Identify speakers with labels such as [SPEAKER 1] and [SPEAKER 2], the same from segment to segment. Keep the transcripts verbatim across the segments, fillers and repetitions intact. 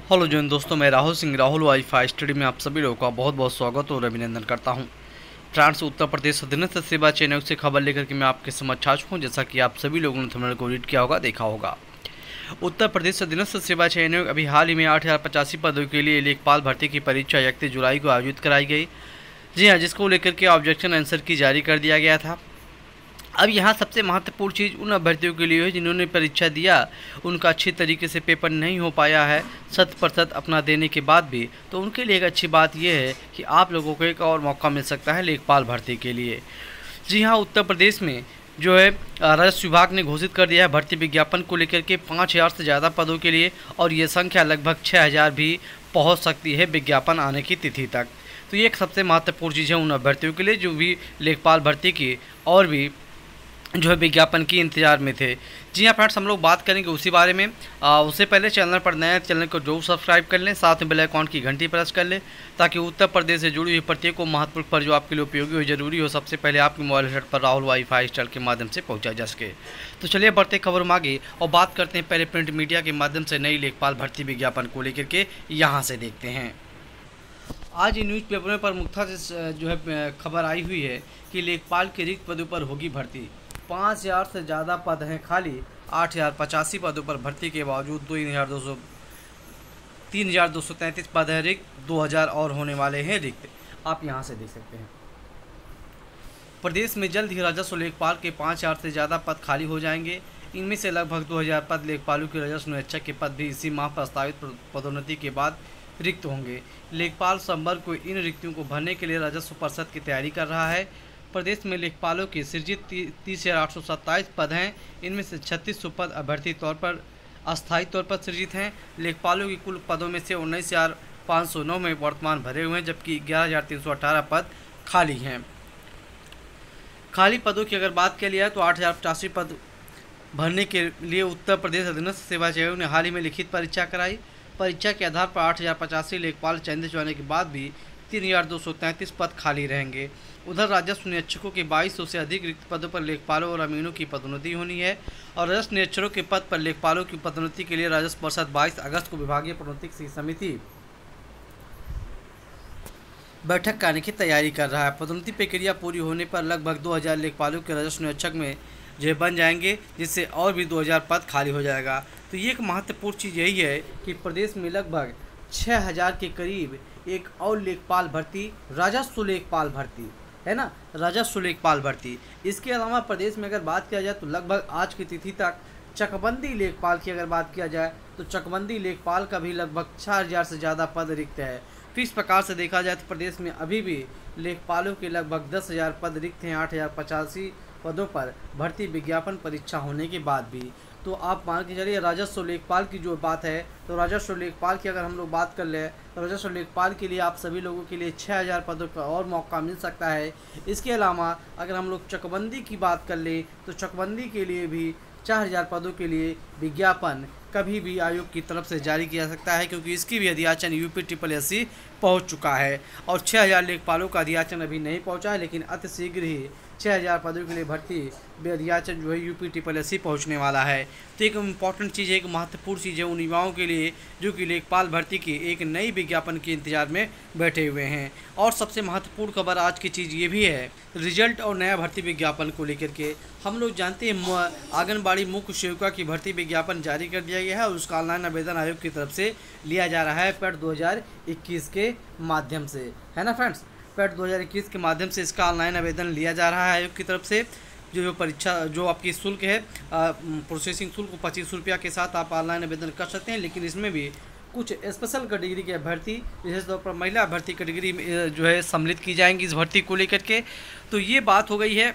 [SPEAKER 1] Hello जैन दोस्तों, मैं राहुल सिंह राहुल वाईफाई स्टडी में आप सभी लोगों का बहुत बहुत स्वागत और अभिनंदन करता हूं। फ्रांस उत्तर प्रदेश अधीनस्थ सेवा चैनल से खबर लेकर के मैं आपके समक्ष आ चुका हूं। जैसा कि आप सभी लोगों ने थंबनेल को रीड किया होगा, देखा होगा। उत्तर प्रदेश अधीनस्थ सेवा चयन अभी हाल ही में आठ हज़ार पचासी पदों के लिए लेखपाल भर्ती की परीक्षा इकतीस जुलाई को आयोजित कराई गई। जी हाँ, जिसको लेकर के ऑब्जेक्शन आंसर की जारी कर दिया गया था। अब यहाँ सबसे महत्वपूर्ण चीज़ उन अभ्यर्थियों के लिए है जिन्होंने परीक्षा दिया, उनका अच्छी तरीके से पेपर नहीं हो पाया है शत प्रतिशत अपना देने के बाद भी, तो उनके लिए एक अच्छी बात यह है कि आप लोगों को एक और मौका मिल सकता है लेखपाल भर्ती के लिए। जी हाँ, उत्तर प्रदेश में जो है राजस्व विभाग ने घोषित कर दिया है भर्ती विज्ञापन को लेकर के पाँच हज़ार से ज़्यादा पदों के लिए, और ये संख्या लगभग छः हज़ार भी पहुँच सकती है विज्ञापन आने की तिथि तक। तो ये एक सबसे महत्वपूर्ण चीज़ है उन अभ्यर्थियों के लिए जो भी लेखपाल भर्ती की और भी जो है विज्ञापन की इंतजार में थे। जी हाँ फ्रेंड्स, हम लोग बात करेंगे उसी बारे में। आ, उससे पहले चैनल पर नए चैनल को जरूर सब्सक्राइब कर लें, साथ में बेल आइकॉन की घंटी प्रेस कर लें ताकि उत्तर प्रदेश से जुड़ी हुई प्रत्येक महत्वपूर्ण पर जो आपके लिए उपयोगी हो, जरूरी हो, सबसे पहले आपके मोबाइल सेट पर राहुल वाईफाई स्टाइल के माध्यम से पहुँचा जा सके। तो चलिए बढ़ते खबर में आगे और बात करते हैं पहले प्रिंट मीडिया के माध्यम से नई लेखपाल भर्ती विज्ञापन को लेकर के। यहाँ से देखते हैं, आज न्यूज़पेपरों पर मुख्यतः से जो है खबर आई हुई है कि लेखपाल के रिक्त पदों पर होगी भर्ती। पाँच हज़ार से ज़्यादा पद हैं खाली। आठ हज़ार पचासी पदों पर भर्ती के बावजूद दो हज़ार दो सौ तीन हज़ार दो सौ तैंतीस पद हैं रिक्त, दो हज़ार और होने वाले हैं रिक्त। आप यहां से देख सकते हैं। प्रदेश में जल्द ही राजस्व लेखपाल के पाँच हज़ार से ज़्यादा पद खाली हो जाएंगे। इनमें से लगभग दो हज़ार पद लेखपालों के राजस्व निरीक्षक के पद भी इसी माह प्रस्तावित पदोन्नति के बाद रिक्त होंगे। लेखपाल संवर्ग को इन रिक्तियों को भरने के लिए राजस्व परिषद की तैयारी कर रहा है। प्रदेश में लेखपालों के सृजित तीस हज़ार आठ सौ सत्ताईस पद हैं। इनमें से छत्तीस सौ पद अभ्यर्थी तौर पर अस्थायी तौर पर सृजित हैं। लेखपालों की कुल पदों में से उन्नीस हज़ार पाँच सौ नौ में वर्तमान भरे हुए हैं, जबकि ग्यारह हज़ार तीन सौ अठारह पद खाली हैं। खाली पदों की अगर बात की जाए तो आठ हज़ार पचासी पद भरने के लिए उत्तर प्रदेश अधीनस्थ सेवा चयन ने हाल ही में लिखित परीक्षा कराई। परीक्षा के आधार पर आठ हज़ार पचासी लेखपाल चयनित होने के बाद भी तीन हज़ार दो सौ तैंतीस पद खाली रहेंगे। उधर राजस्व निरीक्षकों के बाईस सौ से अधिक रिक्त पदों पर लेखपालों और अमीनों की पदोन्नति होनी है, और राजस्व निरीक्षकों के पद पर लेखपालों की पदोन्नति के लिए राजस्व परिषद बाईस अगस्त को विभागीय पदोन्नति समिति बैठक करने की तैयारी कर रहा है। पदोन्नति प्रक्रिया पूरी होने पर लगभग दो हज़ार लेखपालों के राजस्व निरीक्षक में जो बन जाएंगे, जिससे और भी दो हज़ार पद खाली हो जाएगा। तो ये एक महत्वपूर्ण चीज़ यही है कि प्रदेश में लगभग छः हज़ार के करीब एक और लेखपाल भर्ती, राजस्व लेखपाल भर्ती है ना, राजस्व लेखपाल भर्ती। इसके अलावा प्रदेश में अगर बात किया जाए तो लगभग आज की तिथि तक चकबंदी लेखपाल की अगर बात किया जाए तो चकबंदी लेखपाल का भी लगभग छः हज़ार से ज़्यादा पद रिक्त है। तो इस प्रकार से देखा जाए तो प्रदेश में अभी भी लेखपालों के लगभग दस हज़ार पद रिक्त हैं आठ हज़ार पचासी पदों पर भर्ती विज्ञापन परीक्षा होने के बाद भी। तो आप मान के चलिए राजस्व लेखपाल की जो बात है, तो राजस्व लेखपाल की अगर हम लोग बात कर ले तो राजस्व लेखपाल के लिए आप सभी लोगों के लिए छः हज़ार पदों का और मौका मिल सकता है। इसके अलावा अगर हम लोग चकबंदी की बात कर ले तो चकबंदी के लिए भी चार हज़ार पदों के लिए विज्ञापन कभी भी आयोग की तरफ से जारी किया जा सकता है, क्योंकि इसकी भी अधियाचन यूपी ट्रिपल एस सी पहुँच चुका है। और छः हज़ार लेखपालों का अधियाचन अभी नहीं पहुँचा है, लेकिन अति शीघ्र ही छः हज़ार पदों के लिए भर्ती अधियाचन जो है यूपी ट्रिपल एस सी पहुँचने वाला है। तो एक इम्पॉर्टेंट चीज़ है, एक महत्वपूर्ण चीज़ है उन युवाओं के लिए जो कि लेखपाल भर्ती की एक नई विज्ञापन के इंतजार में बैठे हुए हैं। और सबसे महत्वपूर्ण खबर आज की चीज़ ये भी है, रिजल्ट और नया भर्ती विज्ञापन को लेकर के हम लोग जानते हैं आंगनबाड़ी मुख्य सेविका की भर्ती विज्ञापन जारी कर दिया गया है, और उसका ऑनलाइन आवेदन आयोग की तरफ से लिया जा रहा है पेट दो हज़ार इक्कीस के माध्यम से, है ना फ्रेंड्स। पेट दो हज़ार इक्कीस के माध्यम से इसका ऑनलाइन आवेदन लिया जा रहा है आयोग की तरफ से। जो जो परीक्षा जो आपकी शुल्क है, प्रोसेसिंग शुल्क पच्चीस रुपया के साथ आप ऑनलाइन आवेदन कर सकते हैं, लेकिन इसमें भी कुछ स्पेशल कैटेगरी के अभ्यर्थी विशेष तौर पर महिला अभ्यर्थी कैटेगरी में जो है सम्मिलित की जाएंगी इस भर्ती को लेकर के। तो ये बात हो गई है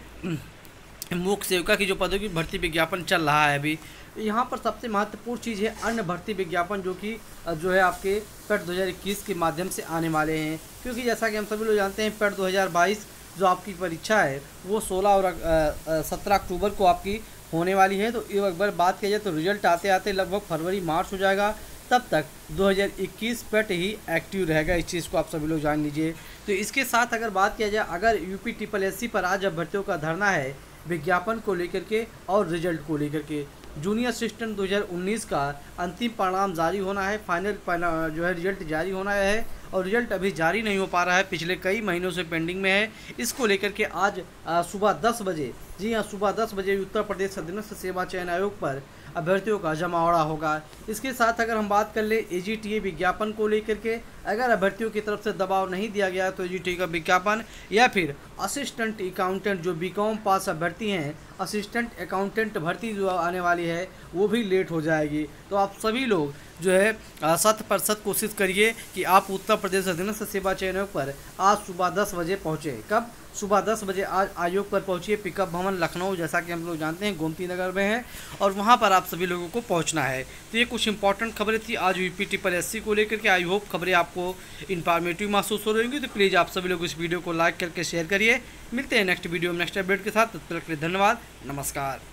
[SPEAKER 1] मुख्य सेविका की जो पदों की भर्ती विज्ञापन चल रहा है अभी। यहाँ पर सबसे महत्वपूर्ण चीज़ है अन्य भर्ती विज्ञापन जो कि जो है आपके पेट दो हज़ार इक्कीस के माध्यम से आने वाले हैं, क्योंकि जैसा कि हम सभी लोग जानते हैं पेट दो हज़ार बाईस जो आपकी परीक्षा है वो सोलह और सत्रह अक्टूबर को आपकी होने वाली है। तो एक बार बात किया जाए तो रिजल्ट आते आते लगभग फरवरी मार्च हो जाएगा, तब तक दो हज़ार इक्कीस पेट ही एक्टिव रहेगा। इस चीज़ को आप सभी लोग जान लीजिए। तो इसके साथ अगर बात किया जाए, अगर यूपी ट्रिपल एस सी पर आज अभ्यर्थियों का धरना है विज्ञापन को लेकर के और रिजल्ट को लेकर के, जूनियर असिस्टेंट दो हज़ार उन्नीस का अंतिम परिणाम जारी होना है, फाइनल जो है रिजल्ट जारी होना है और रिजल्ट अभी जारी नहीं हो पा रहा है, पिछले कई महीनों से पेंडिंग में है। इसको लेकर के आज सुबह दस बजे, जी हाँ सुबह दस बजे उत्तर प्रदेश अधीनस्थ सेवा चयन आयोग पर अभ्यर्थियों का जमावड़ा होगा। इसके साथ अगर हम बात कर ले एजीटीए विज्ञापन को लेकर के, अगर अभ्यर्थियों की तरफ से दबाव नहीं दिया गया तो एजीटीए का विज्ञापन या फिर असिस्टेंट अकाउंटेंट जो बीकॉम पास अभ्यर्थी हैं, असिस्टेंट अकाउंटेंट भर्ती जो आने वाली है वो भी लेट हो जाएगी। तो आप सभी लोग जो है शत प्रतिशत कोशिश करिए कि आप उत्तर प्रदेश अधीनस्थ सेवा चयन आयोग पर आज सुबह दस बजे पहुँचे। कब? सुबह दस बजे आज आयोग पर पहुँचिए। पिकअप भवन लखनऊ, जैसा कि हम लोग जानते हैं, गोमती नगर में है और वहाँ पर आप सभी लोगों को पहुँचना है। तो ये कुछ इंपॉर्टेंट खबरें थी आज यूपी पर एससी को लेकर के। आई होप खबरें आपको इन्फॉर्मेटिव महसूस हो रही होंगी। तो प्लीज़ आप सभी लोग इस वीडियो को लाइक करके शेयर करिए। मिलते हैं नेक्स्ट वीडियो में नेक्स्ट अपडेट के साथ। तब तक के लिए धन्यवाद, नमस्कार।